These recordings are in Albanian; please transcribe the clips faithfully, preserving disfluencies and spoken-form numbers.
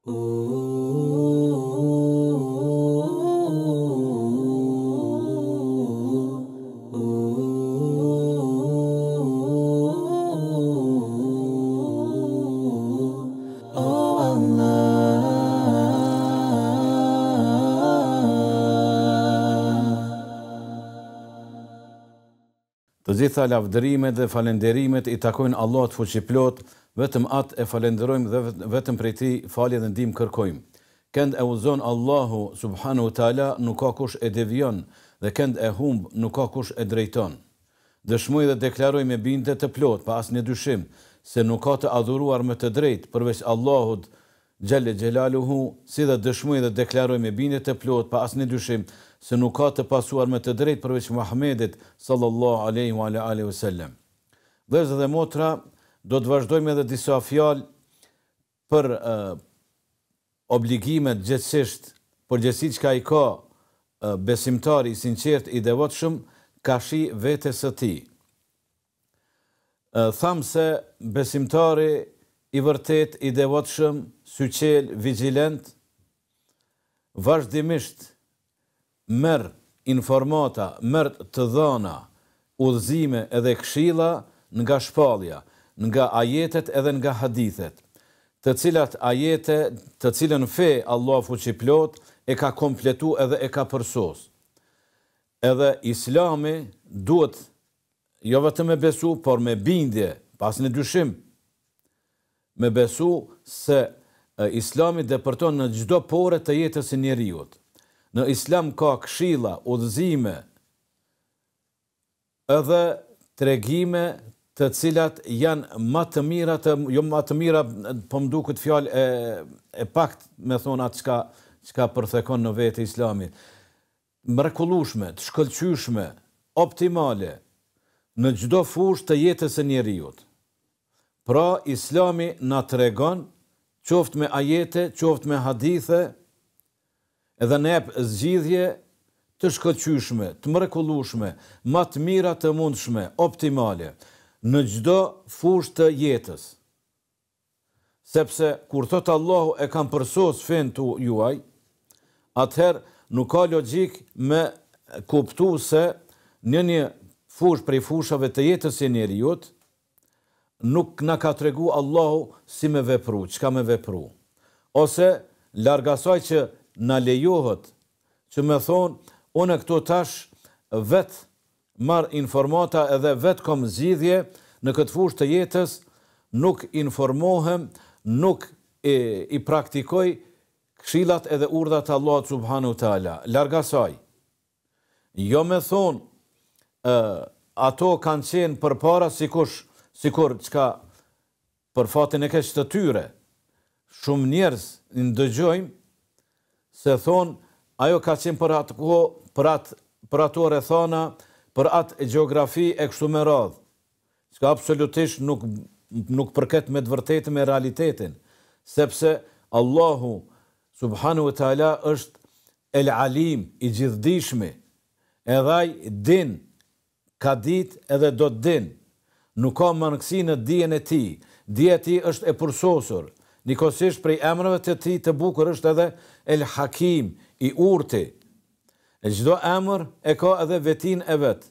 Të gjitha lavdërimet dhe falenderimet i takojnë Allahut fuqiplot, vetëm atë e falenderojmë dhe vetëm prej tij falje dhe ndihmë kërkojmë. Kënd e udhëzon Allahu subhanahu wa taala, nuk ka kush e devijon, dhe kënd e humb, nuk ka kush e drejton. Dëshmoj dhe deklaroj me bindje të plot, pa asnjë dyshim, se nuk ka të adhuruar me të drejtë përveç Allahut Gjelle Gjelaluhu, si dhe dëshmoj dhe deklaroj me bindje të plot, pa asnjë dyshim, se nuk ka të pasuar me të drejtë përveç Muhamedit sallallahu alaihi wa alihi wasallam. Vëllezër dhe motra, do të vazhdojmë edhe disa fjalë për uh, obligimet gjithësisht, përgjegjësitë që ai ka uh, besimtari i sinqert i devotshëm ka shi vetes së tij. Uh, tham se besimtari i vërtet i devotshëm, syqel, vigjilent, vazhdimisht merr informata, merr të dhëna, udhëzime edhe këshilla nga shpallja, nga ajetet edhe nga hadithet, të cilat ajete, të cilën fe Allahu fuqiplot e ka kompletu edhe e ka përsos. Edhe Islami duhet jo vetëm me besu, por me bindje, pas në dyshim, me besu se Islami depërton në çdo pore të jetës së njeriut. Në Islam ka këshilla, udhëzime, edhe tregime të cilat janë më të mira, të, jo më të mira, po më duket fjalë e, e pakt me thonë atë çka çka përthekon në vetë Islami. Mrekullueshme, të shkëlqyeshme, optimale në çdo fushë të jetës së njeriut. Pra Islami na tregon, qoftë me ajete, qoftë me hadithe, edhe ne jep zgjidhje të shkëlqyeshme, të mrekullueshme, më të mira të mundshme, optimale, në çdo fushë të jetës. Sepse kur thot Allahu e kam përsos fen tu juaj, atëherë nuk ka logjik me kuptu se në një fushë prej fushave të jetës së njeriut, nuk na ka tregu Allahu si me vepru, çka me vepru. Ose larg asaj që na lejohet që me thonë, unë këto tash vetë marr informata edhe vetë kom zgjidhje në këtë fushë të jetës, nuk informohem, nuk e, i praktikoj këshillat edhe urdhat e Allahut subhanahu taala. Larg asaj. Jo me thonë, uh, ato kanë qenë përpara sikush, sikur çka për fatin e keq të tyre. Shumë njerëz ndëgjojmë se thonë, ajo ka qenë për atë kohë, për atë për ato rrethana, për atë gjeografi e kështu me radhë. Çka absolutisht nuk nuk përket me të vërtetë me realitetin, sepse Allahu subhanahu wa taala është El Alim, i gjithdijshmi, edhe ai din, ka ditë edhe do të din. Nuk ka mangësi në dijen e tij. Dija e tij është e përsosur. Nikosisht prej emrave të tij të bukur është edhe El Hakim, i urti. E çdo emër e ka edhe vetin e vet.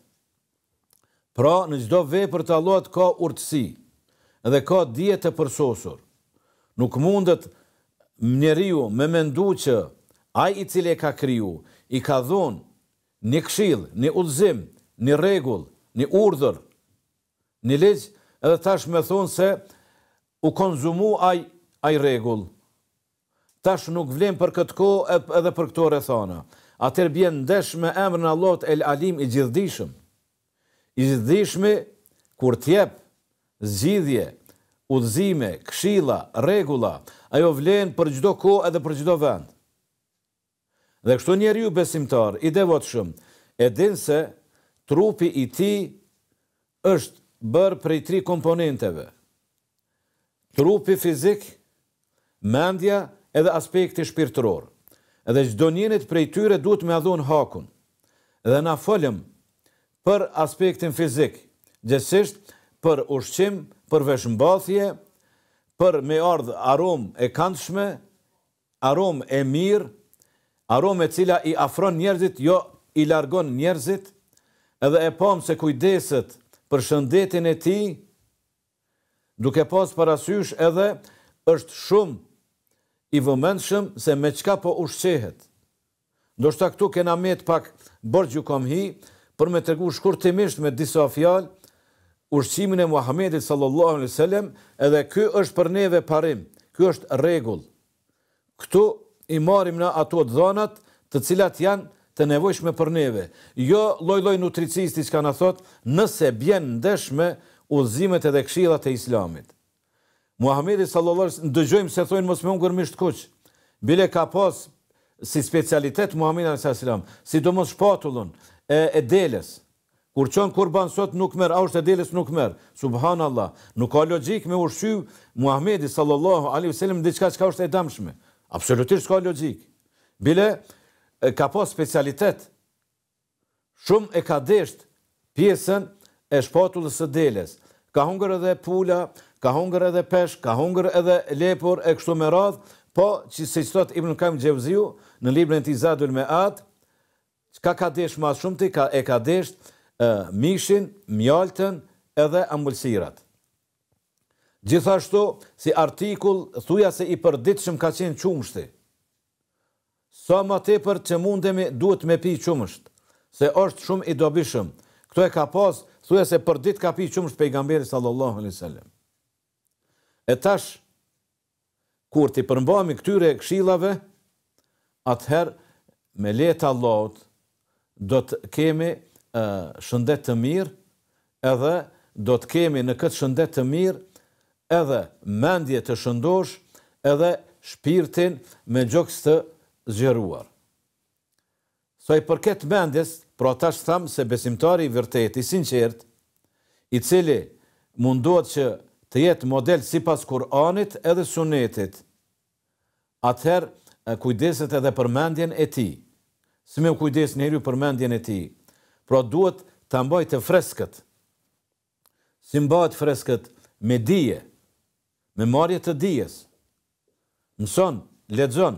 Pra në çdo vepër të Allahut ka urtësi, edhe ka dije të përsosur. Nuk mundet njeriu me mendu që ai i cili e ka kriju, i ka dhënë një këshill, një udhëzim, një rregull, një urdhër, një ligj, edhe tash me thonë se u konzumu ai ai rregull. Tash nuk vlen për këtë kohë edhe për këto rrethana. Atëherë bjen ndesh me emrin e Allahut El Alim, i gjithdijshëm. I gjithdijshmi kur t'jep zgjidhje, udhëzime, këshilla, rregulla, ajo vlen për çdo kohë edhe për çdo vend. Dhe kështu njeriu besimtar i devotshëm e din se trupi i tij është bërë prej tri komponenteve. Trupi fizik, mendja edhe aspekti shpirtëror. Edhe çdo njërit prej tyre duhet me adhun hakun. Dhe na folëm për aspektin fizik, gjithsesi për ushqim, për veshmbathje, për me ardh aromë e këndshme, aromë e mirë, aromë e cila i afron njerëzit, jo i largon njerëzit, edhe e pam se kujdeset për shëndetin e tij, duke pas parasysh edhe është shumë i vëmendshëm se me çka po ushqehet. Ndoshta këtu kena met pak borxh ju kam hi për me tregu shkurtimisht me disa fjalë ushqimin e Muhamedit sallallahu alaihi wasallam, edhe ky është për neve parim, ky është rregull. Këtu i marrim na ato dhënat të cilat janë të nevojshme për neve. Jo lloj-lloj nutricisti që na thot nëse bjen ndesh me udhëzimet edhe këshillat e Islamit. Muhamedi sallallahu alaihi wasallam dëgjojmë se thonë mos më hungur misht kuq. Bile ka pas si specialitet Muhamedi sallallahu alaihi wasallam, sidomos shpatullën e, e deles. Kur qon kurban sot nuk merr, ausht e deles nuk merr. Subhanallah, nuk ka logjik me ushqy Muhamedi sallallahu alaihi wasallam diçka që është e dëmshme. Absolutisht ka logjik. Bile e, ka pas specialitet. Shumë e ka desht pjesën e shpatullës së deles. Ka hungër edhe pula, ka hungër edhe pesh, ka hungër edhe lepur e kështu me radhë, po që si thot Ibn Qayyim Xhevziu në librin e tij Zadul Mead, çka ka desh më shumë ti ka e ka desh uh, mishin, mjaltën edhe ambulsirat. Gjithashtu si artikull thujase i përditshëm ka qenë qumshti. Sa më tepër që mundemi duhet me pi qumsht, se është shumë i dobishëm. Kto e ka pas thujase përdit ka pi qumsht pejgamberi sallallahu alaihi wasallam. E tash kur ti përmbahemi këtyre këshillave, atëherë me lehtë Allahut do të kemi uh, shëndet të mirë, edhe do të kemi në këtë shëndet të mirë edhe mendje të shëndosh, edhe shpirtin me gjoks të zgjeruar. Sa i përket mendjes, pra tash tham se besimtari i vërtet, i sinqert, i cili mundohet që të jetë model sipas Kur'anit edhe Sunetit, atëherë kujdeset edhe për mendjen e tij. Si me kujdes njeriu për mendjen e tij. Pra duhet ta mbajë të freskët. Si mbahet freskët me dije, me marrje të dijes. Mëson, lexon.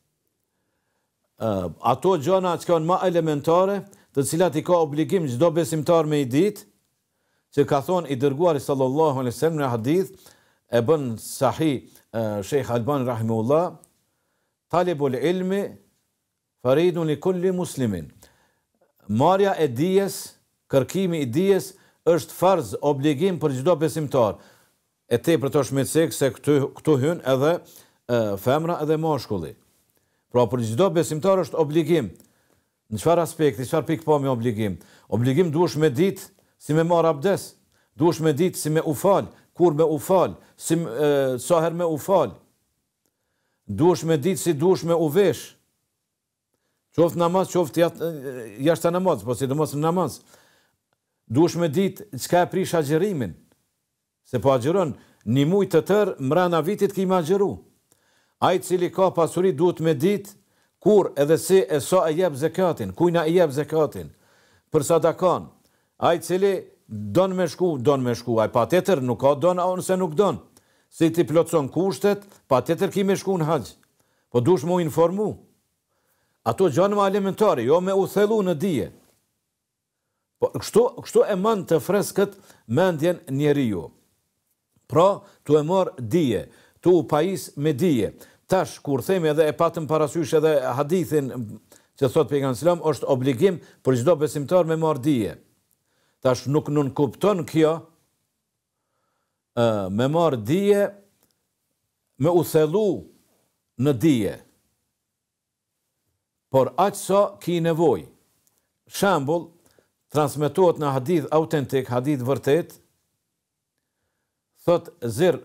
Uh, ato gjëra që kanë më elementare, të cilat i ka obligim çdo besimtar me i ditë, që ka thonë i dërguari sallallahu alaihi wasallam në hadith, e bën sahih uh, Sheikh Albani rahimahullah, talibul ilmi faridun li kulli muslimin. Marja e dijes, kërkimi i dijes është farz, obligim për çdo besimtar. E tepër të shmetsek se këtu, këtu hyn edhe uh, femra edhe mashkulli. Pra për çdo besimtar është obligim. Në çfarë aspekti, çfarë pikpamje obligim? Obligim duhesh me ditë si me marr abdes, duhesh me ditë si me u fal, kur me u fal, si e, sa herë me u fal. Duhesh me ditë si duhesh me u vesh. Qoftë namaz, qoftë jashtë namaz, po sidomos në namaz. Duhesh me ditë çka e prish agjërimin. Se po agjeron një muaj të tërë mbrana vitit ki më agjeru. Ai i cili ka pasuri duhet me ditë kur edhe si e sa e jep zakatin, kujna e jep zakatin, për sadakan. Ai i cili don me shku, don me shku, ai patjetër nuk ka don ose nuk don. Si ti plotson kushtet, patjetër ki me shku në haxh. Po duhesh më informu. Ato gjëra më elementare, jo me u thellu në dije. Po kështu, kështu e mën të freskët mendjen njeriu. Pra, tu e marr dije, tu u pajis me dije. Tash, kur themi edhe e patëm parasysh edhe hadithin që thot pejgamberi sallallahu alajhi wasallam, është obligim për çdo besimtar me marr dije. Tash nuk nuk kupton kjo uh, me marr dije, me u thellu në dije. Por aq sa ki nevojë. Shembull, transmetohet në hadith autentik, hadith vërtet, thot Zir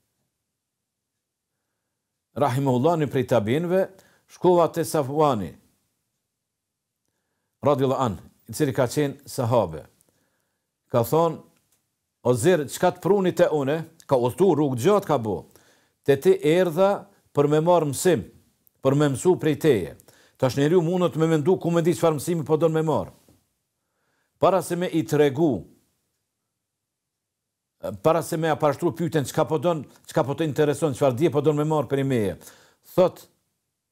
rahimahullah në prej tabinëve, shkova te Safwani radhiyallahu anhu, i cili ka qenë sahabe. Ka thonë, o Zir, çka të prunit e une, ka udhtu rrugë gjatë ka bo, te ti erdha për me marë mësim, për me mësu prej teje. Tash njeriu mundet me mendu ku me di çfarë mësimi po don me marë. Para se me i tregu, para se me apashtru pyetjen çka po don, çka po të intereson, çfarë dije po don me marë për meje. Thot,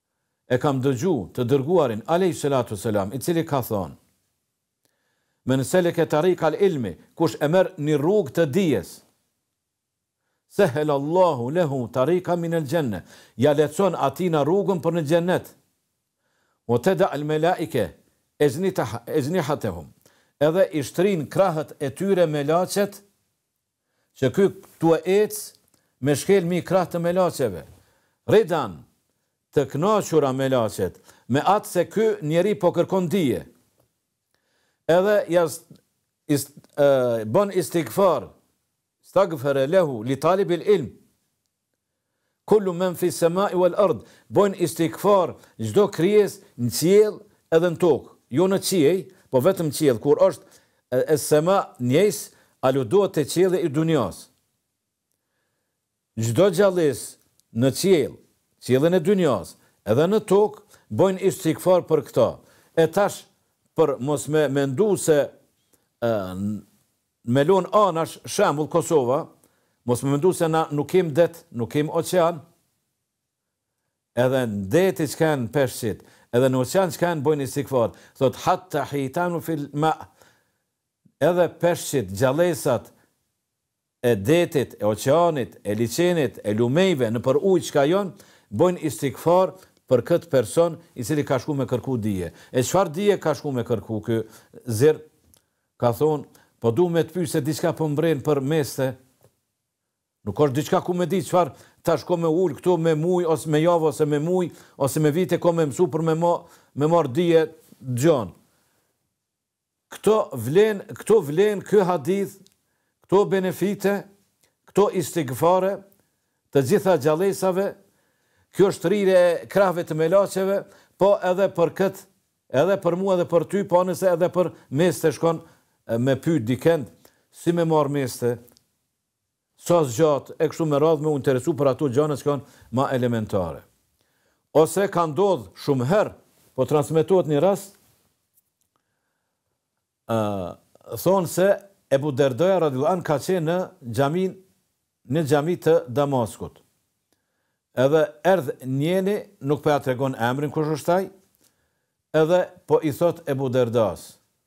e kam dëgju të dërguarin alayhi salatu selam, i cili ka thonë: Men seleke tariq al ilmi, kush e merr një rrugë të dijes, sehel Allahu lehu tariqa min al janna, ja lecon atina rrugën për në xhennet. O tada al malaike ejnihatahum, edhe i shtrin krahët e tyre me laçet, që ky tu ec me shkelmi krah të melaçeve. Ridan, të kënaqura me laçet, me atë se ky njeri po kërkon dije. Edhe jas ist, uh, bon istighfar, staghfara lahu li talib al ilm. Kullu men fi samai wal ard, bon istighfar çdo krijes në qiell edhe në tokë, jo në qiell, po vetëm qiell, kur është e sema njëjs, aludohet te qielli i dunjas. Çdo gjallës në qiell, qiellin e dunjas, edhe në tokë, bojnë istighfar për këta. E tash, për mos me mendu se uh, me lon anash, shembull Kosova, mos me mendu se na nuk kem det, nuk kem oqean, edhe në deti që kanë peshqit, edhe në oqean që kanë bojnë istighfar, thot, hatta hitanu fil ma, edhe peshqit, gjallësat e detit, e oqeanit, e liçenit, e lumejve, në për ujë që ka jonë, bojnë istighfar për këtë person i cili ka shku me kërku dije. E çfarë dije ka shku me kërku? Ky zir ka thonë, po du me të pyes se diçka po mbren për meste. Nuk është diçka ku me di çfarë ta shko me ul këtu me muj, ose me javë, ose me muj, ose me vite ko me mësu për me, mo, me marr dije gjon. Këto vlen, këto vlen ky hadith, këto benefite, këto istighfare të gjitha gjallësave. Kjo është rrire e krahve të melaçeve, po edhe për këtë, edhe për mua dhe për ty, po nëse edhe për meste shkon me pyet dikend, si me marr meste, sa zgjat, e kështu me radhë me u interesu për ato gjëra që kanë ma elementare. Ose ka ndodh shumë herë, po transmetohet një rast, uh, thonë se Ebu Derdaja radhiyallahu anhu ka qenë në xhamin, në xhami të Damaskut. Edhe erdh njeni, nuk po ja tregon emrin kush është ai, edhe po i thot Ebu Derdas.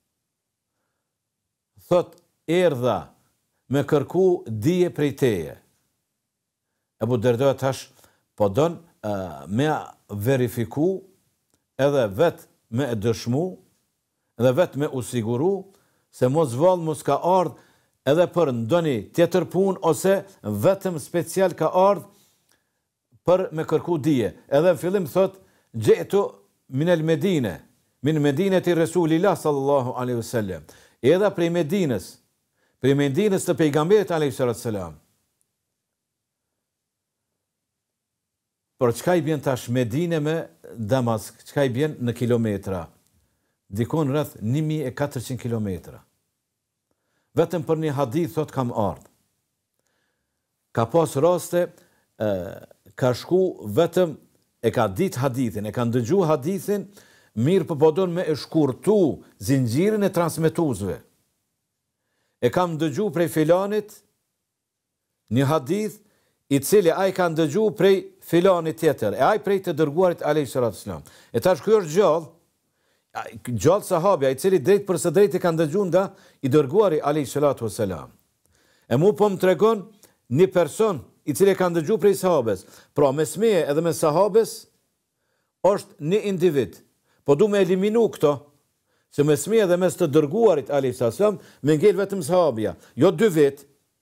Thot, erdha me kërku dije prej teje. Ebu Derda tash po don uh, me verifiku, edhe vet me dëshmu, edhe vet me u siguru, se mos vallë mos ka ardh edhe për ndonjë tjetër punë, ose vetëm special ka ardh për me kërku dije. Edhe në fillim thot, gjetu min el Medine, min Medinet i Resulillah sallallahu alaihi wasallam. Edhe prej Medinës, prej Medinës të pejgamberit alaihi sallam. Por çka i bjen tash Medine me Damask, çka i bjen në kilometra? Dikon rreth një mijë e katërqind kilometra. Vetëm për një hadith thot kam ardh. Ka pas raste, e, ka shku vetëm, e ka dit hadithin, e ka ndëgju hadithin, mirë për podon me e shkurtu zinxhirin e transmetuzve. E kam ndëgju prej filanit një hadith, i cili ai ka ndëgju prej filanit tjetër, e ai prej të dërguarit alayhi salatu wasalam. E tash ky është gjallë, gjallë sahabja, i cili drejt për së drejt i ka ndëgju nga i dërguari alayhi salatu wasalam. E mu po më tregon një person i cili ka ndëgju prej sahabes. Pra, mes meje edhe me sahabes, është një individ. Po du me eliminu këto, se mes meje edhe mes të dërguarit, alayhi salatu wasalam, me ngel vetëm sahabja. Jo dy vit,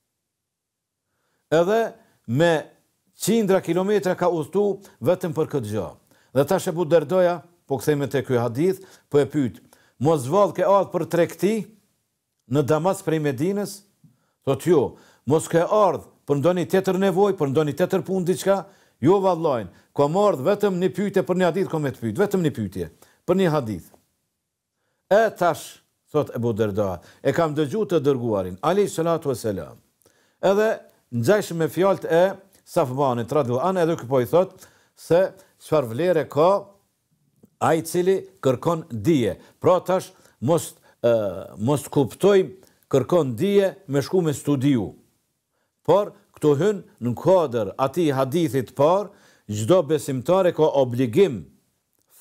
edhe me qindra kilometra ka udhëtu vetëm për këtë gjë. Dhe tash Ebu Derdaja, po kthejme te ky hadith, po e pyet, mos vallë ke ardhur për tregti në Damas prej Medinës? Thot jo, mos ke ardhur për ndonjë tjetër nevojë, për ndonjë tjetër punë diçka? Jo vallajn, kam ardhur vetëm një pyetje për një hadith, kam të pyet, vetëm një pyetje për një hadith. E tash, thot Ebu Derda, e kam dëgju të dërguarin, alayhi salatu wasalam. Edhe ngjajshëm me fjalët e Safvanit radhiyallahu anhu, edhe ky po i thot se çfarë vlere ka ai i cili kërkon dije. Pra tash mos uh, mos kuptojmë kërkon dije me shku me studiu. Por këto hyn në kuadër atij hadithit par, çdo besimtar ka obligim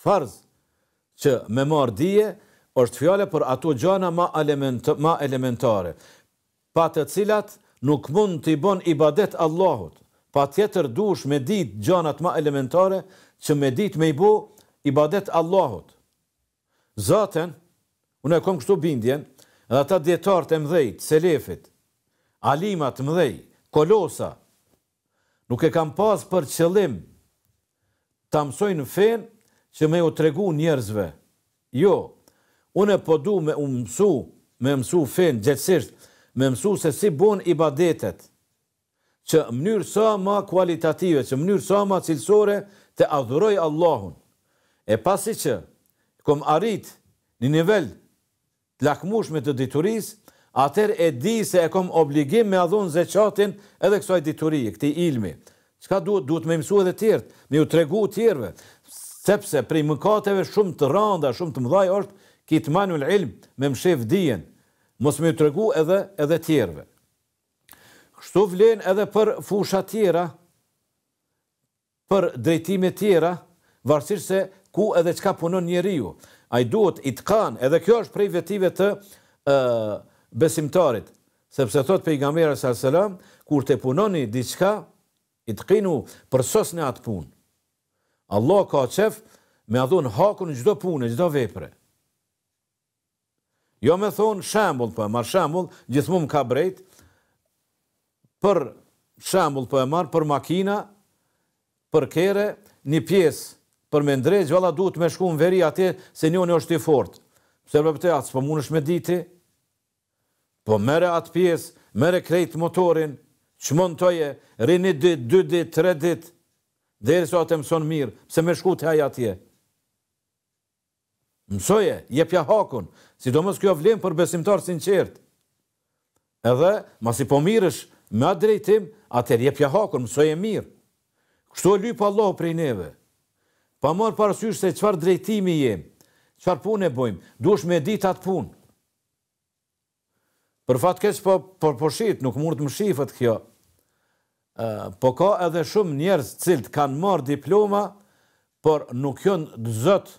farz që me marrë dije, është fjale për ato gjana ma, element, ma elementare, pa të cilat nuk mund të i bon ibadet Allahut. Pa tjetër dush me dit gjanat ma elementare që me dit me i bo ibadet Allahut. Zaten, unë e kom kështu bindjen, edhe ata djetarët e mdhejt, selefit, alimat mdhej, kolosa, nuk e kam pas për qëllim të mësojnë fen që me u tregu njerëzve. Jo, unë e po du me u mësu, me mësu fen gjithësisht, me mësu se si bon ibadetet, që mënyrë sa ma kualitative, që mënyrë sa ma cilësore të adhuroj Allahun. E pasi që kom arrit një nivel të lakmushme të dituris, atër e di se e kom obligim me adhon zeqatin edhe kësaj diturie, këti ilmi. Qka duhet? Duhet me mësu edhe tjertë, me ju tregu tjerve, sepse prej mëkateve shumë të randa, shumë të mëdhaj është kitë manul ilm me mshef dijen, mos me ju tregu edhe, edhe tjerve. Kështu vlen edhe për fusha tjera, për drejtime tjera, varësisht se ku edhe qka punon njeriu. A i duhet i të kanë, edhe kjo është prej vetive të uh, besimtarit, sepse thot pejgamberi sallallahu alajhi wasallam, kur të punoni diçka, i të kinu për sos në atë punë. Allah ka qef me adhun hakun në gjdo punë, gjdo vepre. Jo me thonë shambull, për marë shambull, gjithmonë ka brejt, për shambull për e marë, për makina, për kere, një pjesë, për me ndrejt, gjalla duhet me shku në veri atje, se njoni është i fort. Pse për të atë, s'po mund është me diti, po mere atë pjesë, mere krejt motorin, që mund të je, rini dit, dy dit, tre dit, dhe e sa të mëson mirë, pse me shku të haj atje. Mësoje, jepja hakun, sidomos kjo vlen për besimtar sinqert. Edhe, mas i po mirësh, me atë drejtim, atër jepja hakun, mësoje mirë. Kështu e lypë Allah prej neve. Pa marë parasysh se qëfar drejtimi jem, qëfar punë e bojmë, duesh me dit atë punë. Për fatë keq po, po, po shit, nuk mund të më shifët kjo. Uh, po ka edhe shumë njerëz cilët kanë marë diploma, por nuk janë zot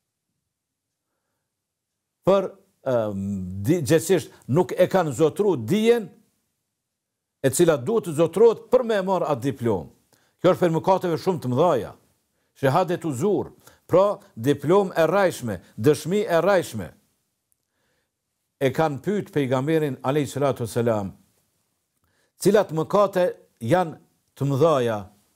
për uh, gjithësisht nuk e kanë zotru dijen e cila duhet të zotrohet për me marë atë diplomë. Kjo është për mëkateve shumë të mëdhaja. Shahadet u zur, pra diplomë e rajshme, dëshmi e rajshme. E kanë pyet pejgamberin alayhi salatu selam, cilat mëkate janë të mëdhaja.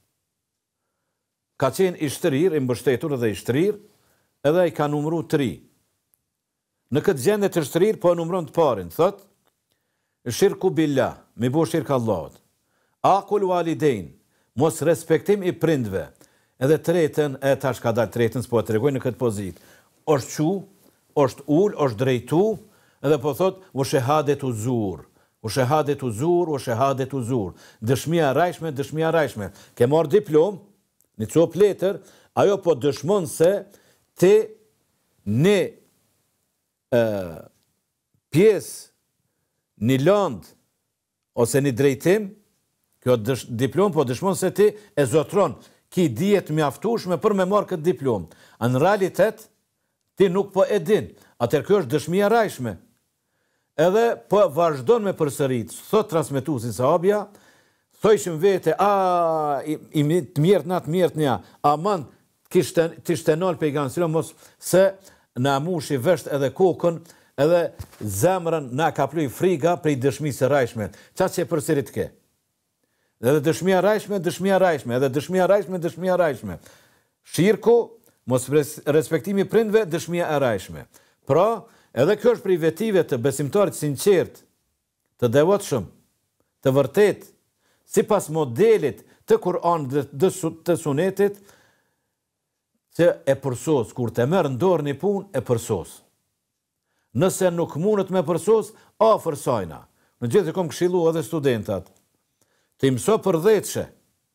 Ka qenë i shtrir, i mbështetur dhe i shtrir, edhe i ka numru tri. Në këtë gjendje të shtrir, po e numron të parin, thot, shirku billah, me bo shirk Allahut, akul walidein, mos respektim i prindve, edhe tretën, e tash ka dalë tretën, s'po e të regoj në këtë pozit, është qu, është ull, është drejtu, edhe po thot, u shahadet u zur, u shahadet u zur, u shahadet u zur, dëshmia rajshme, dëshmia rajshme, ke marrë diplom, një copë letër, ajo po dëshmon se ti një uh, pjesë, një land, ose një drejtim, kjo dësh, diplom po dëshmon se ti e zotron, ki dijet mjaftueshme për me marrë këtë diplom. Në realitet, ti nuk po e din, atër kjo është dëshmia rajshme. Edhe po vazhdon me përsërit, thot transmetuesi sahabja, thojshim vete, a, i, i të mirët na, të mirët nja, aman, të shtenol pejgamberi mos se na mushi vesht edhe kokën, edhe zemrën na ka pluj friga prej dëshmisë së rajshme. Qa që e përsërit ke? Edhe dëshmia rajshme, dëshmia rajshme, edhe dëshmia rajshme, dëshmia rajshme. Shirku, mos respektimi prindve, dëshmia e rajshme. Pra, edhe kjo është prej vetive të besimtarit sinqert, të devotshëm, të vërtet, sipas modelit të Kur'an dhe të Sunetit, që e përsos, kur të merr në dorë një punë, e përsos. Nëse nuk mundet me përsos, afër sajna. Në gjithë e kom këshillu edhe studentat, të imso për dhejtëshe.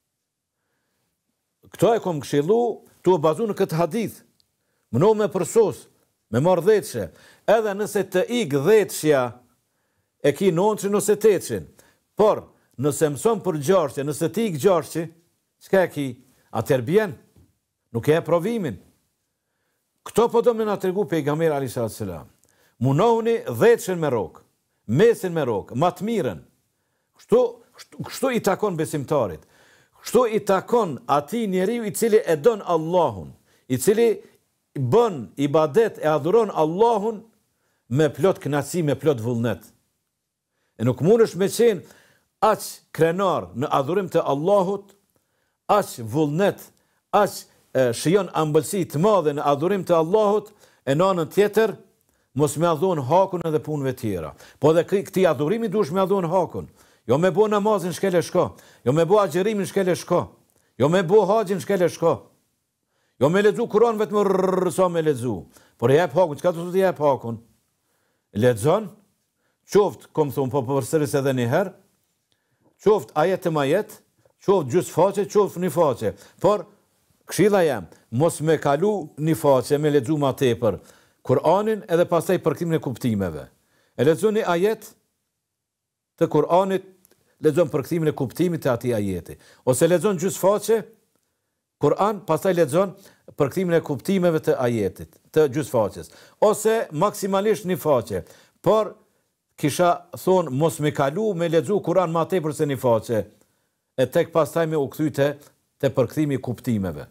Këto e kom këshillu, tu e bazu në këtë hadith. Mëno me përsos, me marrë dhejtëshe. Edhe nëse të ikë dhejtëshja, e ki nënçin ose tetëshin. Por, nëse mëson për gjashqe, nëse ti ikë gjashqe, qka e ki? Atër bjen, nuk e provimin. Këto po do me nga tregu pejgamberi alayhi salatu selam. Munohuni dhjetëshin me rokë, mesin me rokë, ma të mirën. Kështu, kështu, kështu i takon besimtarit. Kështu i takon ati njeriu i cili e don Allahun, i cili bën ibadet e adhuron Allahun me plot kënaqësi, me plot vullnet. E nuk mundesh me qenë aq krenar në adhurim të Allahut, aq vullnet, aq shijon ambëlsi të madhe në adhurim të Allahut, e në anën tjetër mos me adhon hakun edhe punëve tjera. Po dhe këti adhurimi duhesh me adhon hakun. Jo me bo namazin shkele shko, jo me bo agjerimin shkele shko, jo me bo haxhin shkele shko, jo me lexu Kur'an vetëm rrrsa me lexu. Por jep hakun, çka do të jep hakun? Lexon, qoftë, kom thonë, po përsëris edhe një herë, qoftë ajet e majet, qoftë gjys faqe, qoftë një faqe. Por këshilla jam, mos me kalu një faqe, me lexu ma tepër Kur'anin edhe pastaj përktimin e kuptimeve. E lexon një ajet të Kur'anit, lexon përktimin e kuptimit të atij ajeti. Ose lexon gjys faqe Kur'an, pastaj lexon përktimin e kuptimeve të ajetit, të gjys faqes. Ose maksimalisht një faqe. Por kisha thonë mos me kalu me lexu Kur'an ma tepër se një faqe, e tek pastaj me u kthy te te përkthimi i kuptimeve.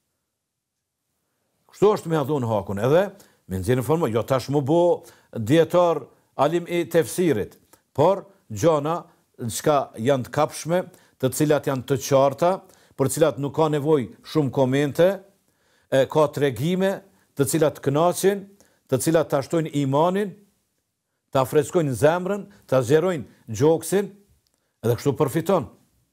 Kështu është me adhun hakun, edhe me nxjerrën formë, jo tash më bo dietar alim i tefsirit, por gjona çka janë të kapshme, të cilat janë të qarta, për cilat nuk ka nevojë shumë komente, e, ka tregime, të cilat kënaqin, të cilat ta shtojnë imanin, ta freskojnë zemrën, ta zgjerojnë gjoksin, edhe kështu përfiton.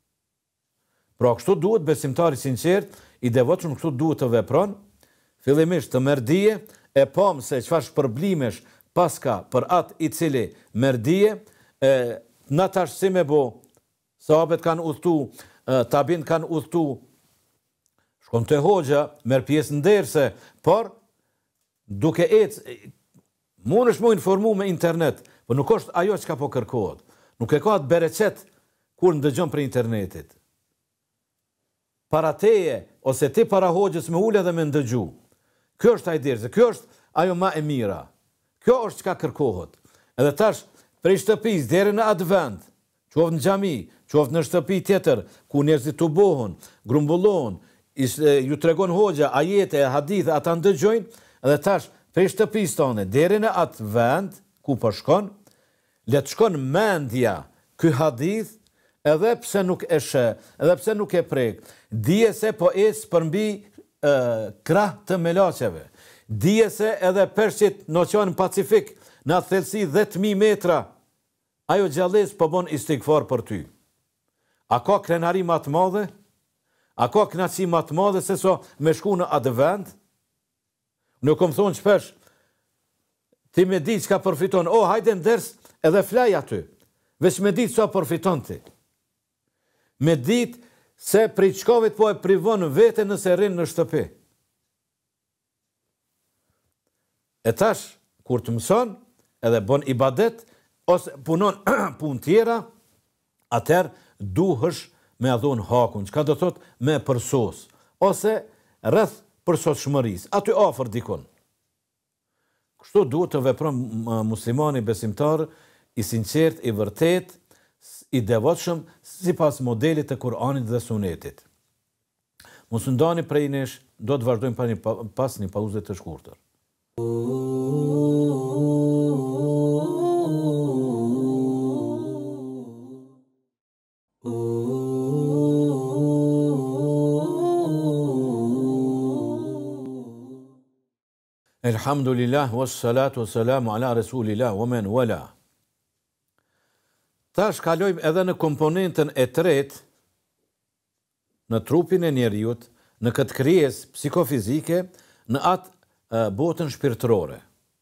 Pra kështu duhet besimtari sinqert, i devotshëm kështu duhet të vepron, fillimisht të merr dije, e pam se çfarë shpërblimesh paska për atë i cili merr dije, e na tash si me bo, sahabet kanë udhtu, tabin kanë udhtu, shkon te hoxha, merr pjesë nderse, por duke ecë, mundesh më informu me internet, por nuk është ajo çka po kërkohet. Nuk e ka atë bereqet kur ndëgjon për internetit. Para teje, ose ti para hoxhës me ule dhe me ndëgju. Kjo është ai derse, kjo është ajo ma e mira. Kjo është çka kërkohet. Edhe tash, prej shtëpis deri në atë vend, qoftë në xhami, qoftë në shtëpi tjetër, ku njerëzit të bohon, grumbullohen, ju tregon hoxha, ajete, hadithe, ata ndëgjojnë, edhe tash, prej shtëpis tonë, deri në atë vend, ku po shkon, le të shkon mendja ky hadith, edhe pse nuk e sheh, edhe pse nuk e prek, dije se po ecë përmbi krah të melaçeve, dije se edhe peshqit në Oqeanin Pacifik, në atë thellësi dhjetë mijë metra, ajo gjallës po bën istigfar për ty. A ka krenari më të madhe? A ka kënaqësi më të madhe se so me shku në atë vend? Nuk kom thonë shpesh, ti me di çka përfiton, o hajde nders edhe flaj aty, veç me di çka përfiton ti. Me dit se prej çkavit po e privon vete nëse rrin në shtëpi. E tash, kur të mëson, edhe bon ibadet, ose punon pun tjera, atëherë duhesh me adhon hakun, çka do thot me përsos, ose rreth përsosshmërisë, aty afër dikon. Kështu duhet të vepron muslimani besimtar, i sinqert, i vërtet, i devotshëm, sipas modelit të Kur'anit dhe Sunetit. Mos u ndani prej nesh, do të vazhdojmë pas një, pas një pauze të shkurtër. Elhamdulillah, wassalatu wassalamu ala rasulillah, wa man wala. Tash kalojmë edhe në komponentën e tretë, në trupin e njeriut, në këtë krijesë psikofizike, në atë botën shpirtërore.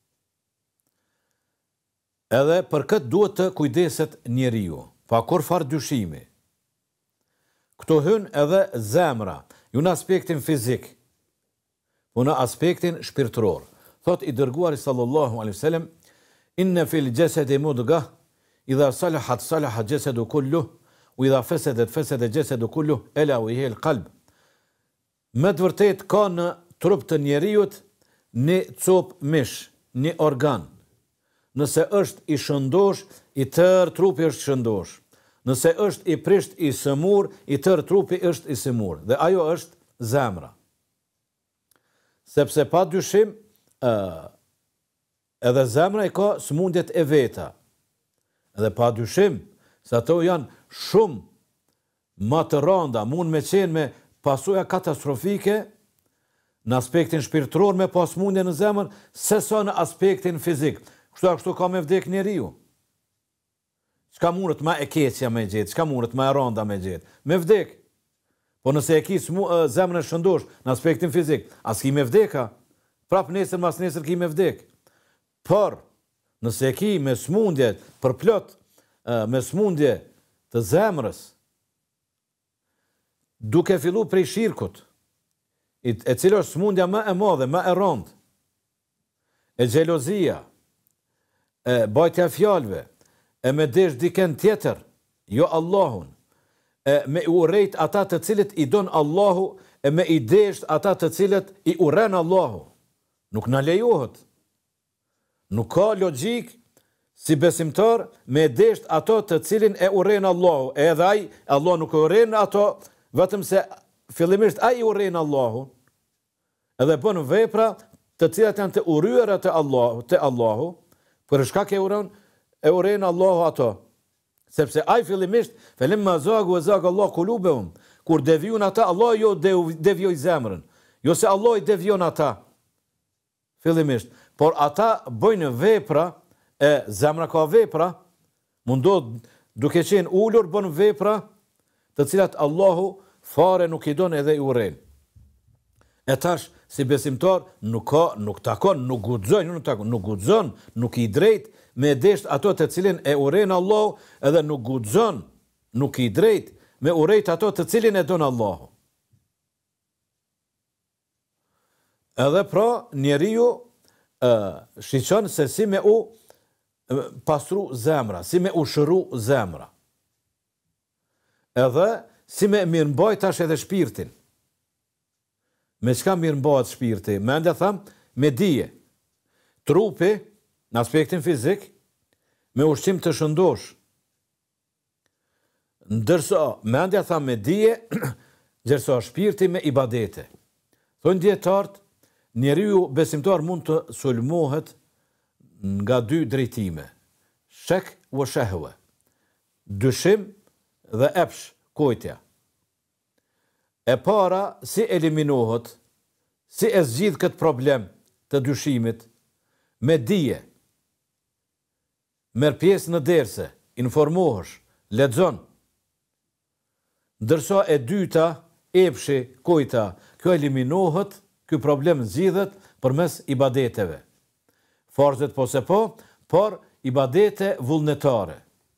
Edhe për këtë duhet të kujdeset njeriu, pa kur far dyshimi. Këto hyn edhe zemra, jo në aspektin fizik, po në aspektin shpirtëror. Thot i dërguari sallallahu alaihi wasallam, inna fil jasadi mudghah, idha salahat salaha jasadu kulluh, u idha fasadat fasada jasadu kulluh, ela wa hiya al-qalb. Me të vërtet ka në trup të njeriut një copë mish, një organ, nëse është i shëndosh, i tërë trupi është shëndosh. Nëse është i prisht, i sëmur, i tërë trupi është i sëmur. Dhe ajo është zemra. Sepse pa dyshim, uh, edhe zemra i ka smundjet e veta. Edhe pa dyshim, se ato janë shumë më të rënda, mund me qenë me pasuja katastrofike në aspektin shpirtëror me pas smundje në zemër, se sa në aspektin fizik. Kështu a kështu ka me vdek njeriu. Çka mundet ma e keqja me gjetë, çka mundet ma e rënda me gjetë? Me vdek. Po nëse e ki zemrën e shëndosh në aspektin fizik, as ki me vdeka, prap nesër mas nesër ki me vdek. Por, nëse e ki me smundje për plot, me smundje të zemrës, duke fillu prej shirkut, e cilë është smundja më e madhe, më e rëndë, e xhelozia, e bajtja fjalëve, e me desh diken tjetër, jo Allahun, e me i urrejt ata të cilët i don Allahu, e me i desh ata të cilët i urren Allahu. Nuk na lejohet. Nuk ka logjik si besimtar me desh ato të cilin e urren Allahu. Edhe ai, Allah nuk e urren ato, vetëm se fillimisht ai i urren Allahu, edhe bën vepra të cilat janë të urryera te Allahu, te Allahu, për shkak e urren e urren Allahu ato. Sepse ai fillimisht, felimma zagu e zagu Allah kulubehum, kur devijun ata, Allah jo devjoj zemrën. Jo se Allah i devjon ata, fillimisht. Por ata bëjnë vepra, e zemra ka vepra, mundohet duke qenë ullur, bën vepra, të cilat Allahu fare nuk i don edhe i urren. E tash, si besimtar, nuk ka, nuk takon, nuk guxon, nuk takon, nuk guxon, nuk i drejt, me desht ato të cilin e urren Allahu, edhe nuk guxon, nuk i drejt, me urrejt ato të cilin e don Allahu. Edhe pra, njeriu uh, shiqon se si me u uh, pastru zemra, si me u shëru zemra. Edhe si me mirëmbajt tash edhe shpirtin. Me çka mirëmbahet shpirti? Me ende tham, me dije. Trupi, në aspektin fizik, me ushqim të shëndosh. Ndërsa, me ende tham me dije, gjërsa shpirti me ibadete. Thonë dietarët, njeriu besimtar mund të sulmohet nga dy drejtime. Shek u shehwe. Dyshim dhe epsh, kojtja. E para, si eliminohet, si e zgjidh këtë problem të dyshimit, me dije, merr pjesë në derse, informohesh, lexon. Ndërsa e dyta, epshi, kujta, kjo eliminohet, ky problem zgjidhet përmes ibadeteve. Farzet po se po, por ibadete vullnetare.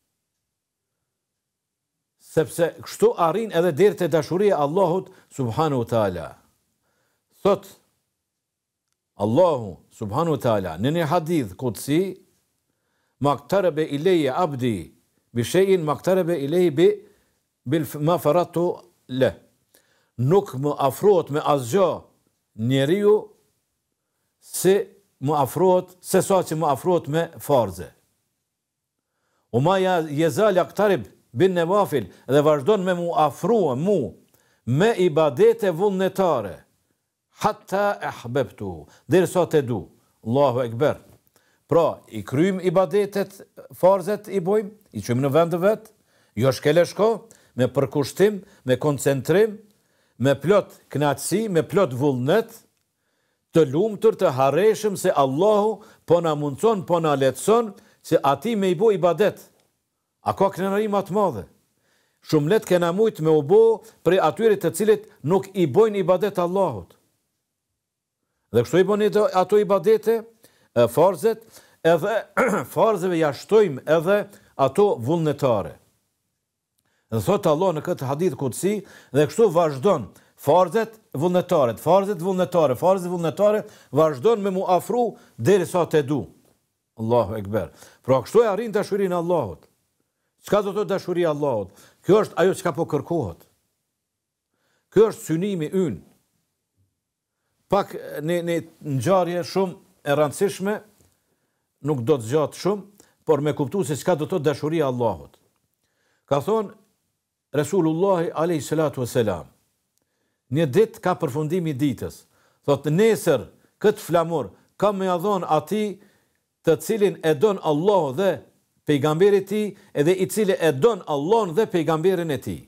Sepse kështu arrin edhe deri te dashuria e Allahut subhanahu wa taala. Thot Allahu subhanahu wa taala në një hadith qudsi, maqtaraba ilayya abdi bi shay'in maqtaraba ilayhi bi bil ma faratu le. Nuk më afrohet me asgjë njeriu se më afrohet se sa që më afrohet me farze. O ma yazal yaqtarib bin nevafil, dhe vazhdon me mu afrua mu me ibadete vullnetare, hatta e ahbebtu, dhe sa të du. Allahu ekber. Pra, i kryjm ibadetet, farzet i bojm, i qym në vend të vet, jo shkele shko, me përkushtim, me koncentrim, me plot knatësi, me plot vullnet, të lumtur, të harreshëm se Allahu po na mundson, po na lehtëson, që ati me i bo ibadet. A ka kënaqëri më të madhe? Shumë let kena mujt me u bo prej atyre të cilit nuk i bojnë ibadet Allahut. Dhe kështu i bojnë ato ibadete, farzet, edhe farzeve jashtojmë edhe ato vullnetare. Dhe thotë Allah në këtë hadith kutsi, dhe kështu vazhdon farzet vullnetare, farzet vullnetare, farzet vullnetare, vazhdon me mu afru deri sa të du. Allahu ekber. Pra kështu e arrin dashurinë e Allahut. Çka do të dashuria e Allahut? Kjo është ajo çka po kërkohet. Kjo është synimi ynë. pak një, një ngjarje shumë e rëndësishme, nuk do të zgjat shumë, por me kuptu se çka do të thotë dashuria e Allahut. Ka thonë Resulullahi alayhi salatu wassalam, një ditë ka përfundimi ditës, thotë nesër këtë flamur kam me ia dhon atij të cilin e don Allahu dhe pejgamberi i tij, edhe i cili e don Allahun dhe pejgamberin e tij.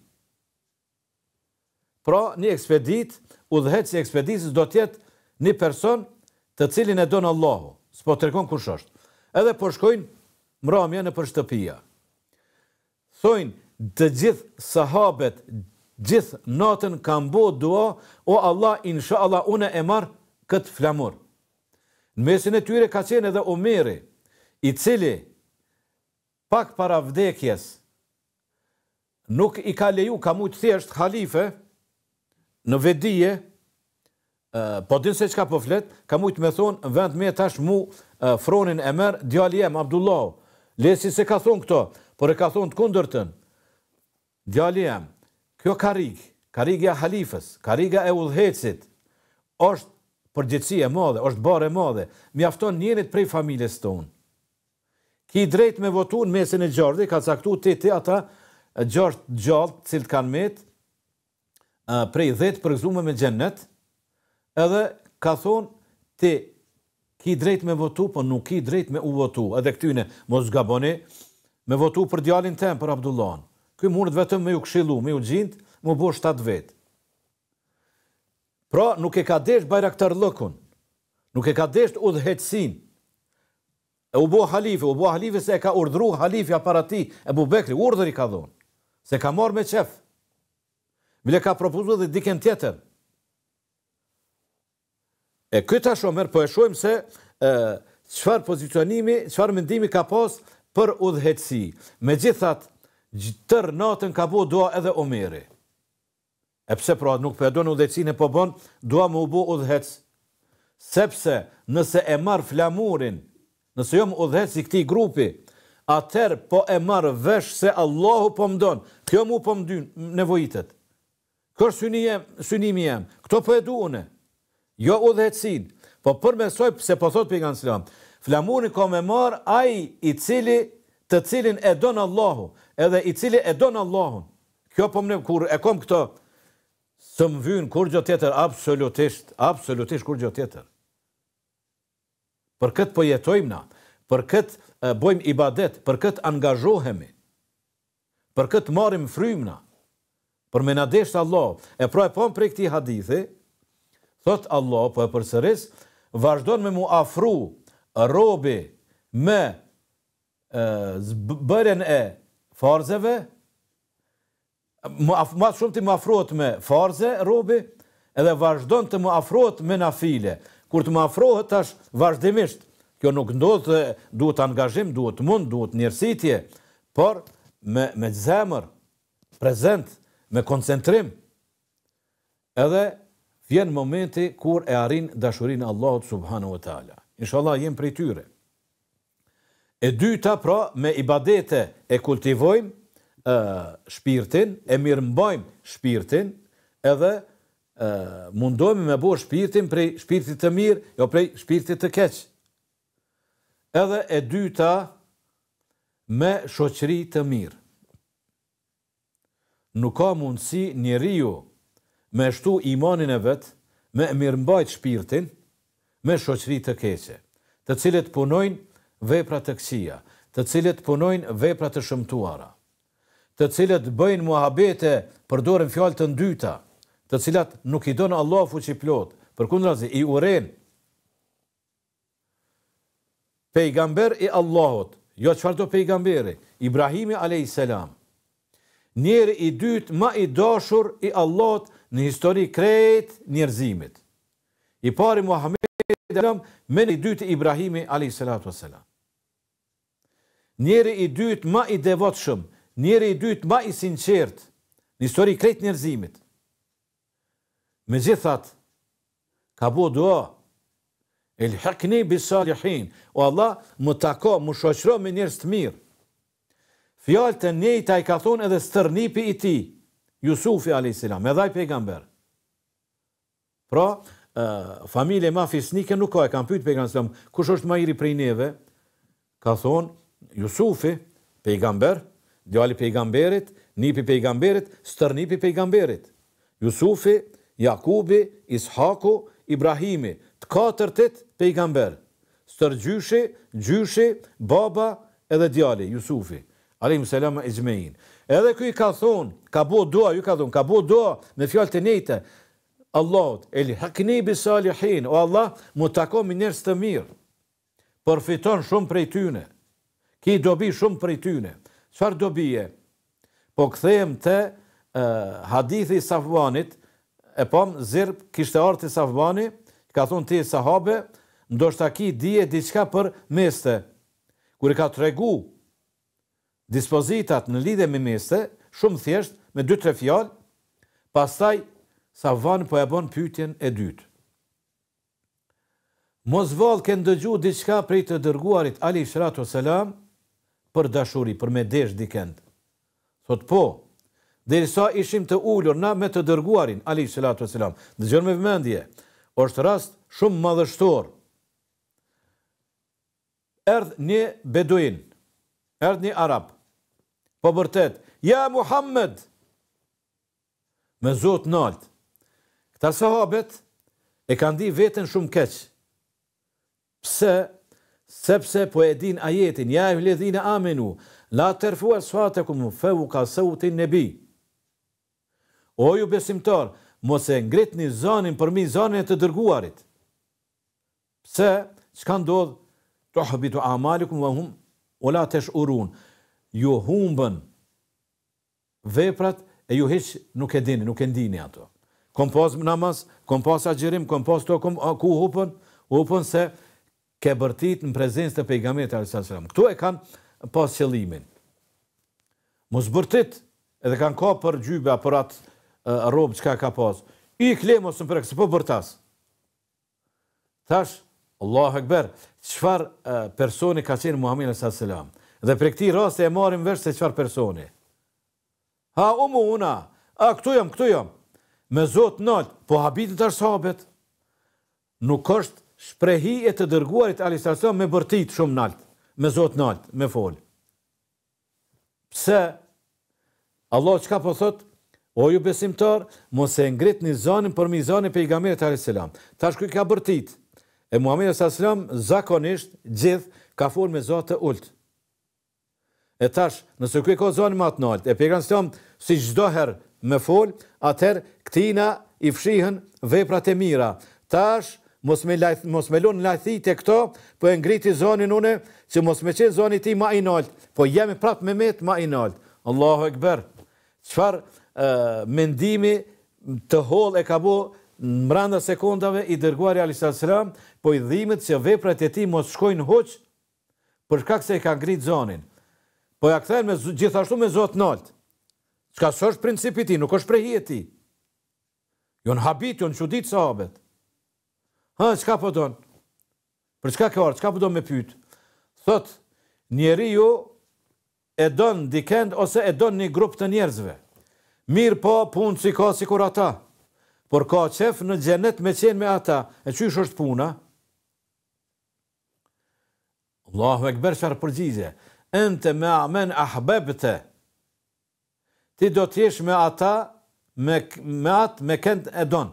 Pra, një ekspedit, udhëheci i ekspeditës do të jetë një person të cilin e don Allahu, s'po tregon kush është. Edhe po shkojnë mramja në për shtëpia. Thojnë, të gjithë sahabet, gjithë natën kanë bërë dua, o Allah, inshallah, unë e marr këtë flamur. Në mesin e tyre ka qenë edhe Omeri, i cili pak para vdekjes nuk i ka leju, ka mujtë thjesht halife në vedije, po din se çka po flet, ka mujtë me thonë, vend me tash mu fronin e merr djali jem Abdullah. Lesi se ka thonë këto, por e ka thonë të kundërtën. Djali jem, kjo karig, karigja halifës, karigja e udhëhecit, është përgjegjësi e madhe, është barë e madhe, mjafton njerit prej familjes tonë. Ki drejt me votu në mesin e gjardhi, ka caktu ti ti ata gjashtë gjallë, cilët kanë met, prej dhjetë përgëzume me xhennet, edhe ka thonë ti ki drejt me votu, po nuk ki drejt me u votu. Edhe këtyne, mos zgaboni, me votu për djalin tem, për Abdullahun. Ky mundet vetëm me ju këshillu, me ju gjint, mu bo shtatë vetë. Pra, nuk e ka desh bajraktarllëkun, nuk e ka desh udhëhecin. E u bo halife, u bo halife se e ka urdhru halifja para ti, Ebu Bekri, urdhër i ka dhonë, se ka marrë me qef. Bile ka propozu dhe diken tjetër. E këta shomer, po e shojmë se çfarë pozicionimi, çfarë mendimi ka pas për udhëheci. Me gjithat, tër natën ka bo dua edhe Omeri. E pse pra nuk për edon udhëhecin e po bon, dua me u bo udhëhec. Sepse nëse e marë flamurin, nëse jom udhëhec i këtij grupi, atër po e marë vesh se Allahu po më donë, kjo mu po më dy nevojitet. Kërë synimi jem, këto po e du une. Jo udhëhecin, po për mesoj se po thot pejgamberi sallallahu alajhi wasallam, flamurin ka me marë ai i cili të cilin e don Allahu, edhe i cili e don Allahun. Kjo po më kur e kom këto, së më vynë kur gjë tjetër, absolutisht, absolutisht kur gjë tjetër. Për këtë po jetojmë na, për këtë bojmë ibadet, për këtë angazhohemi, për këtë marim frymna, për me na desht Allah. E pra e pom prej këtij hadithi, thot Allah, po e përsëris, vazhdon me mu afru robi me bërjen e farzeve, ma shumë të më afrohet me farze robi, edhe vazhdon të më afrohet me nafile. Kur të më afrohet tash vazhdimisht, kjo nuk ndodhë, duhet angazhim, duhet mund, duhet njërsitje, por me, me zemër, prezent, me koncentrim, edhe vjen momenti kur e arrin dashurinë Allahut subhanahu wa taala. Inshallah jem prej tyre. E dyta pra, me ibadete e kultivojmë uh, shpirtin, e mirëmbajmë shpirtin, edhe uh, mundohemi me bo shpirtin prej shpirtit të mirë, jo prej shpirtit të keq. Edhe e dyta, me shoqëri të mirë. Nuk ka mundësi njeriu me shtu imanin e vetë, me mirëmbajt shpirtin, me shoqëri të keqe, të cilët punojnë vepra të këqija, të cilët punojnë vepra të shëmtuara, të cilët bëjnë muhabete, përdoren fjalë të ndyta, të cilat nuk i donë Allah fuqi plot, përkundrazi i uren. Pejgamber i Allahut, jo çfarë do pejgamberi, Ibrahimi alayhis salam, njeri i dytë ma i dashur i Allahut në histori krejt njerëzimit. I pari Muhammed, men i dytë Ibrahimi alayhis salatu wassalam. Njeri i dytë ma i devotshëm, njeri i dytë ma i sinqert në histori krejt njerëzimit. Megjithatë, ka bo dua, elhiqni bis salihin, o Allah më tako, më shoqëro me njerëz të mirë. Fjalë të njëjta i ka thonë edhe stërnipi i tij, Jusufi alayhis salam, edhe ai pejgamber. Pra, uh, familje ma fisnike nuk ka, e kam pyet pejgamberin sallallahu alajhi wasallam, kush është më i ri prej neve? Ka thonë Jusufi, pejgamber, djali pejgamberit, nipi pejgamberit, stërnipi pejgamberit. Jusufi, Jakubi, Ishaku, Ibrahimi, të katërtit pejgamber. Stërgjyshi, gjyshi, baba edhe djali, Jusufi. Alayhi salam e gjmejin. Edhe ky ka thonë, ka bo dua, ju ka thonë, ka bo dua me fjalë të nejtë, Allahut, el hakni bi salihin, o Allah, mu tako me njerëz të mirë. Përfiton shumë prej tyne. Ki dobi shumë prej tyne. Çfarë dobije? Po kthehem te uh, hadithi i Safvanit, e pam zirb kishte ardhur Safvani, ka thonë ti sahabe, ndoshta ki dije diçka për meste. Kur i ka tregu dispozitat në lidhje me meste, shumë thjesht, me dy tre fjalë, pastaj Safvani po e bën pyetjen e dytë. Mos vallë ke ndëgju diçka prej të dërguarit alayhi salatu selam për dashuri, për me desh dikend. Thot po, derisa ishim të ulur na me të dërguarin alayhi salatu selam. Dëgjoni me vëmendje, është rast shumë madhështor. Erdh një beduin, erdh një arab. Po vërtet, ja Muhammed, me zot nalt. Këta sahabet e kanë di veten shumë keq. Pse? Sepse po e din ajetin, ja e vledhina amenu, la terfu aswatakum fawqa sawti nabi. O ju besimtar, mos e ngritni zanin përmi zanin e të dërguarit. Pse? Çka ndodh? Tuhbitu a'malikum wa hum wala tash'urun. Ju humbën veprat e ju hiç nuk e dini, nuk e ndini ato. Kom pas namaz, kom pas agjerim, kom pas to, kom ku hupën, hupën se ke bërtit në prezencë të pejgamberit alayhis salam. Këtu e kanë pas qëllimin. Mos bërtit, edhe kanë ka për gjybe, për atë uh, robë çka ka pas. I kle mos më prek, se po bërtas. Thash, Allahu Ekber, çfarë uh, personi ka qenë Muhamedi alayhis salam. Dhe për këtij rasti e marrim vesh se çfarë personi. Ha umu una, a këtu jam, këtu jam. Me Zot nalt, po habitin të sahabet. Nuk është shprehi e të dërguarit alayhis salam me bërtit shumë nalt, me Zot nalt, me fol. Pse? Allah çka po thot? O ju besimtar, mos e ngritni zanin përmi zanin e pejgamberit alayhis salam. Tash ky ka bërtit. E Muhamedi alayhis salam zakonisht gjithë ka fol me Zot të ult. E tash, nëse ky ka zanin më të nalt, e pejgamberi salam si çdo herë me fol, atëherë këtina i fshihen veprat e mira. Tash mos me lajth, mos me lon lajthit e këto, po e ngriti zonin une, që mos me qenë zoni ti ma i nalt, po jemi prap me met ma i nalt. Allahu Ekber. Çfarë uh, mendimi të holl e ka bo në brenda sekondave i dërguari alayhis salam, po i dhimbet që veprat e tij mos shkojnë hoq për shkak se e ka ngrit zonin. Po ja kthejnë me gjithashtu me Zot nalt. Çka s'është principi i tij, nuk është prehi e tij. Jon habit, jon çudit sahabet. Ha, çka po don? Për çka ka ardhur? Çka po do me pyet? Thot, njeriu e don dikend ose e don një grup të njerëzve. Mirë po, punë si ka sikur ata. Por ka qef në xhenet me qenë me ata. E çysh është puna? Allahu Ekber, çfarë përgjigje? Ente me amen ahbabte. Ti do të jesh me ata, me, me atë, me kënd e don.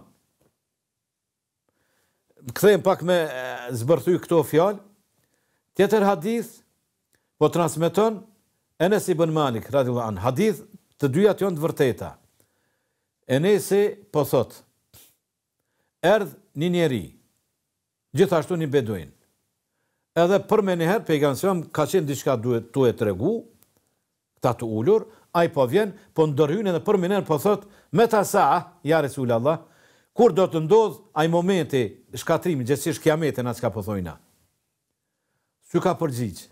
Kthejmë pak me zbërthy këto fjalë. Tjetër hadith po transmeton Enes ibn Malik radhiyallahu anhu. Hadith të dyja janë të vërteta. Enesi po thot: erdh një njeri, gjithashtu një beduin. Edhe për me njëherë pejgamberi ka qenë diçka duhet tu e tregu, këta të ulur, ai po vjen, po ndërhyn edhe për me njëherë po thot: meta saa, ja Resulallah, kur do të ndodh ai momenti shkatrimi, gjithsesi kiametin, atë çka po thojna. Sy ka përgjigj.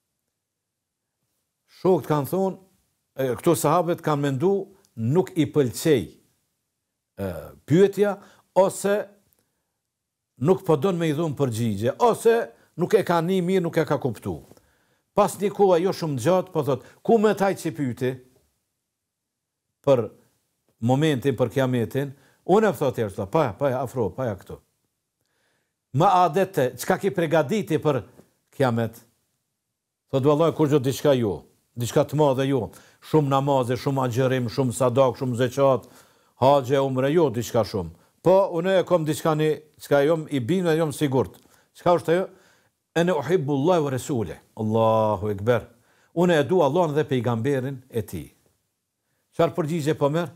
Shokët kanë thonë, këto sahabët kanë mendu, nuk i pëlqej pyetja, ose nuk po don me i dhunë përgjigje, ose nuk e ka një mirë, nuk e ka kuptu. Pas një kohë jo shumë gjatë, po thot, ku me taj që pyeti për momentin, për kiametin, unë e thot e rështë, paja, paja, afro, paja këtu. ma adete, çka ki pregaditi për kiamet? Thot vallai kur gjë diçka jo, diçka të madhe jo, shumë namaze, shumë agjërim, shumë sadak, shumë zeqat, haxhe, umre, jo diçka shumë. Po unë e kam diçka një, çka jom i binë dhe jom sigurt. Çka është ajo? Ene uhibbullahi wa rasule. Allahu ekber. Unë e du Allahun dhe pejgamberin e tij. Çfarë përgjigje po merr?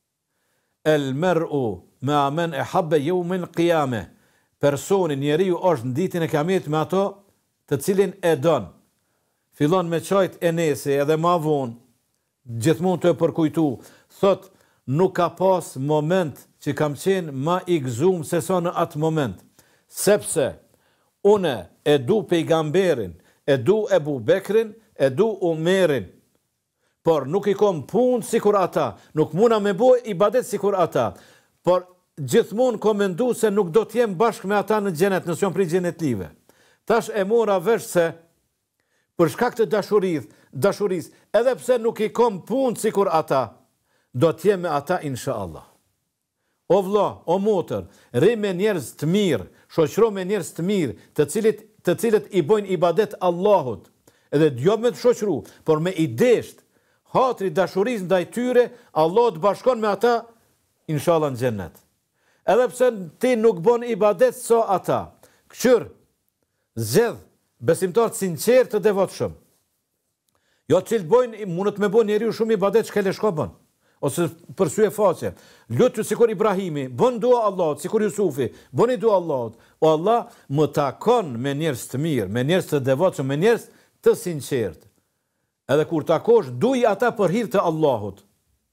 El mer'u ma man ahabba yawm al-qiyamah. Personi, njeriu është në ditën e kiametit me ato të cilin e don. Fillon me çajt e nese edhe ma vonë, gjithmonë të përkujtu, thot nuk ka pas moment që kam qenë ma i gëzuar se sa në atë moment, sepse une e du pejgamberin, e du Ebu Bekrin, e du Umerin, por nuk i kom punë sikur ata, nuk muna me boj ibadet sikur ata, por gjithmonë kom mendu se nuk do t'jem bashkë me ata në xhenet, nëse jam prej xhenetlive. Tash e mora vesh se për shkak të dashurisë, dashurisë, edhe pse nuk i kom punë sikur ata, do t'jem me ata inshallah. O vlla, o motër, rri me njerëz të mirë, shoqëro me njerëz të mirë, të cilët të cilët i bojnë ibadet Allahut. Edhe jo me të shoqëru, por me i desht, hatri dashurisë ndaj tyre, Allah të bashkon me ata inshallah në xhennet. Edhe pse ti nuk bën ibadet so ata, këshyr, zgjedh besimtar të sinqert të devotshëm. Jo të cilët bojnë, mundet me bën njeriu shumë ibadet që kele shko bën. Ose për sy e faqe. Lutu sikur Ibrahimi, bën dua Allahut, sikur Jusufi, bëni dua Allahut. O Allah, më takon me njerëz të mirë, me njerëz të devotshëm, me njerëz të sinqert. Edhe kur takosh, duj ata për hir të Allahut.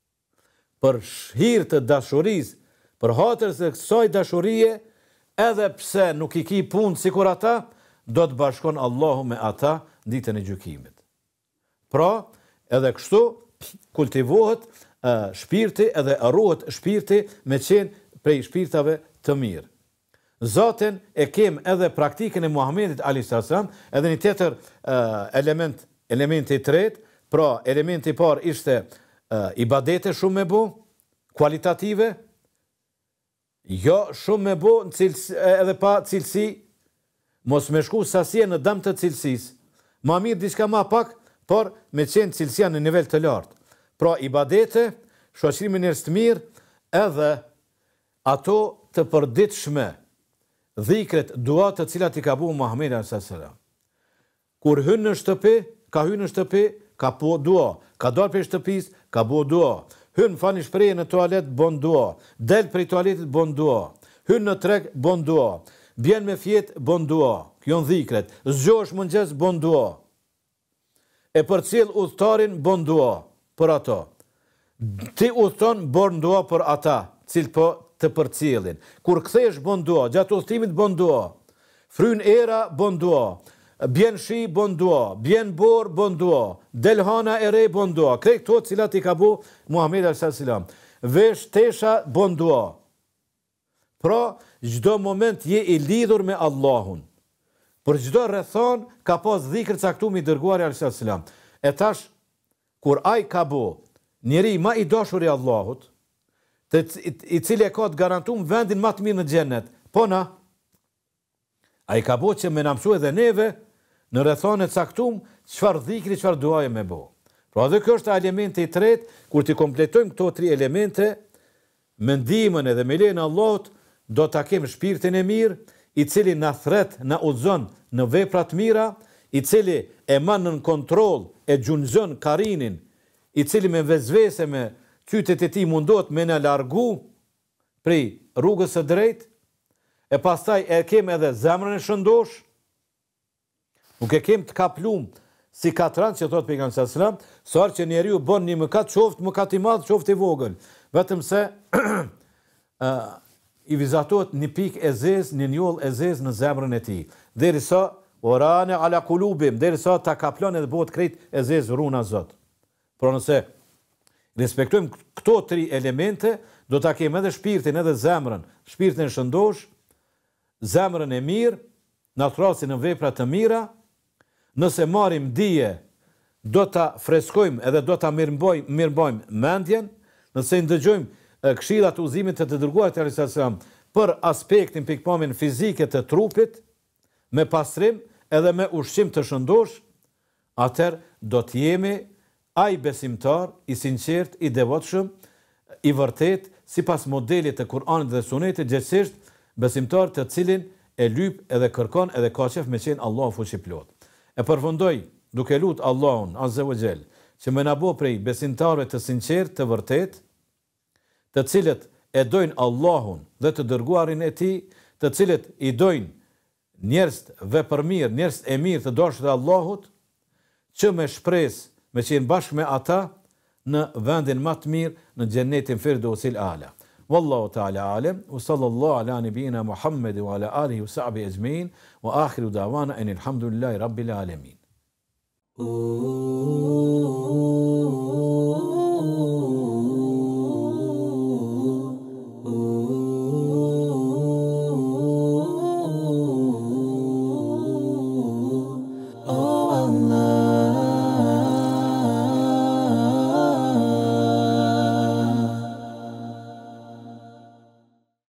Për hir të dashurisë, për hatër se kësaj dashurie, edhe pse nuk i ki punë sikur ata, do të bashkon Allahu me ata ditën e gjykimit. Pra, edhe kështu kultivohet uh, shpirti edhe arrohet shpirti me qenë prej shpirtave të mirë. Zaten e kem edhe praktikën e Muhamedit alayhis salam, edhe një tjetër uh, element, elementi i tretë, pra elementi i parë ishte uh, ibadete shumë me bu, kualitative, jo shumë me bu në cilësi, edhe pa cilësi, mos me shku sasje në dëm të cilësisë. Ma mirë diçka ma pak, por me qenë cilësia në nivel të lartë. Pra ibadete, shoqërimi njerëz të mirë, edhe ato të përditshme, dhikret, duat të cilat i ka bu Muhamedi alayhis salam. Kur hyn në shtëpi, ka hyn në shtëpi, ka po dua, ka dalë prej shtëpisë, ka bo dua. Hyn fani shprehje në tualet, bon dua. Del prej tualetit, bon dua. Hyn në treg, bon dua. Bjen me fjet, bon dua. Kjo në dhikret. Zgjohesh mëngjes, bon dua. E përcjell udhëtarin, bon dua për ato. Ti udhëton, bon dua për ata, cilë po të përcjellin. Kur kthesh, bon dua. Gjatë udhëtimit, bon dua. Fryn era, bon dua. Bjen shi, bon dua. Bjen bor, bon dua. Del hana e re, bon dua. Krejt këto cilat i ka bu Muhamedi alayhis salam. Vesh tesha, bon dua. Pra, çdo moment je i lidhur me Allahun. Për çdo rrethon ka pas dhikr caktuar i dërguari alayhis salam. E tash, kur ai ka bu njeri ma i dashur i Allahut, të, i cili e ka të garantuar vendin ma të mirë në xhennet, po na, ai ka bu që me na mësua edhe neve në rrethone caktuar çfarë dhikri, çfarë duaje me bu. Pra dhe kjo është elementi i tretë, kur ti kompletojmë këto tri elemente, me ndihmën edhe me lejen e Allahut, do ta kem shpirtin e mirë, i cili na thret, na udhëzon në vepra të mira, i cili e man në kontroll, e gjunjëzon karinin, i cili me vezvese me qytet e tij mundohet me na largu prej rrugës së drejtë, e pastaj e kem edhe zemrën e shëndosh, nuk e kem të kaplum si katran që thot pejgamberi sallallahu alajhi wasallam, sa që njeriu bën një mëkat, qoftë mëkat i madh, qoftë i vogël, vetëm se uh, i vizatohet një pikë e zezë, një njoll e zezë në zemrën e tij. Derisa orane ala kulubim, derisa ta kaplon edhe bëhet krejt e zezë runa Zot. Por nëse respektojmë këto tri elemente, do ta kemi edhe shpirtin, edhe zemrën, shpirtin e shëndosh, zemrën e mirë, na thrasin në vepra të mira. Nëse marrim dije, do ta freskojmë edhe do ta mirëmbojmë mirëmbojmë mendjen. Nëse ndëgjojmë këshillat udhëzimit të të dërguarit alayhis salam, për aspektin pikpamjen fizike të trupit, me pastrim edhe me ushqim të shëndosh, atëherë do të jemi ai besimtar i sinqert, i devotshëm, i vërtet, sipas modelit të Kur'anit dhe Sunetit, gjithsesi besimtar të cilin e lyp edhe kërkon edhe ka qef me qenë Allahu fuqiplot. E përfundoj duke lut Allahun Azza wa Jall që më na bëj prej besimtarëve të sinqert, të vërtet, të cilët e dojnë Allahun dhe të dërguarin e tij, të cilët i dojnë njerëz vepërmirë, njerëz e mirë të dashur të Allahut, që me shpresë me qenë bashkë me ata në vendin më të mirë në xhenetin Firdausil A'la. Wallahu ta'ala alim, wa sallallahu ala nabiyina Muhammad wa ala alihi wa sahbihi ajma'in, wa akhiru da'wana anil hamdulillahi rabbil alamin.